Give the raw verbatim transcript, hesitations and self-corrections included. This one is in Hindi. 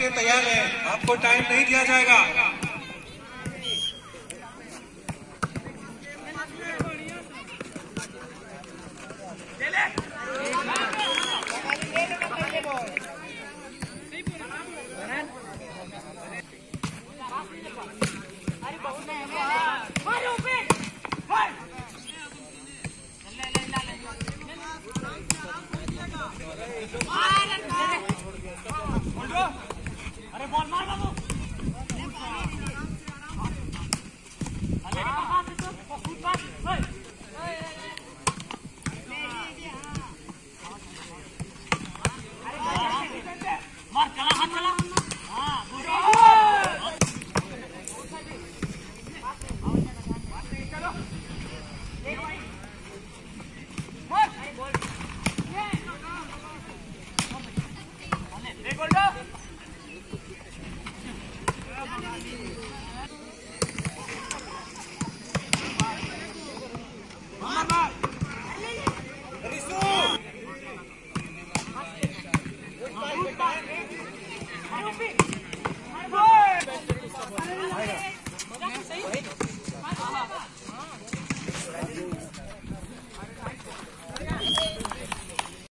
लिए तैयार है, आपको टाइम नहीं दिया जाएगा। अरे बॉल मार बाबू। मार चला हाथ चला। हाँ Help me!